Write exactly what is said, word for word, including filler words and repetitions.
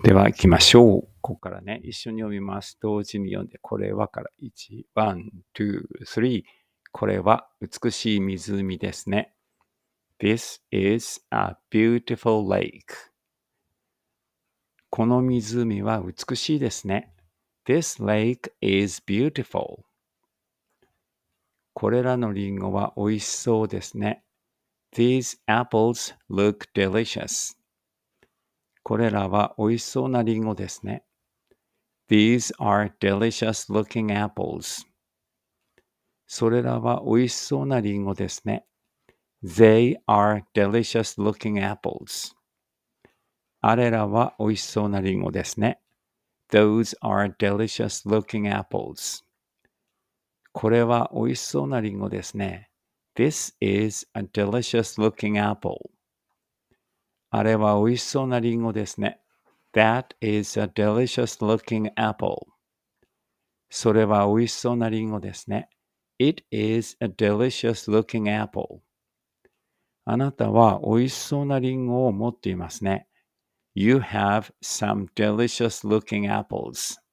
では行きましょう。ここからね、一緒に読みます。同時に読んで、これはからいち、ワン、ツー、スリー。これは美しい湖ですね。This is a beautiful lake. この湖は美しいですね。This lake is beautiful. これらのリンゴは美味しそうですね。These apples look delicious. これらは美味しそうなリンゴですね。These are delicious looking apples. それらは美味しそうなリンゴですね。They are delicious looking apples. あれらは美味しそうなリンゴですね。Those are delicious looking apples. これは美味しそうなリンゴですね。This is a delicious looking apple. あれは美味しそうなリンゴですね。That is a delicious looking apple. それは美味しそうなリンゴですね。It is a delicious looking apple. あなたは美味しそうなリンゴを持っていますね。You have some delicious looking apples.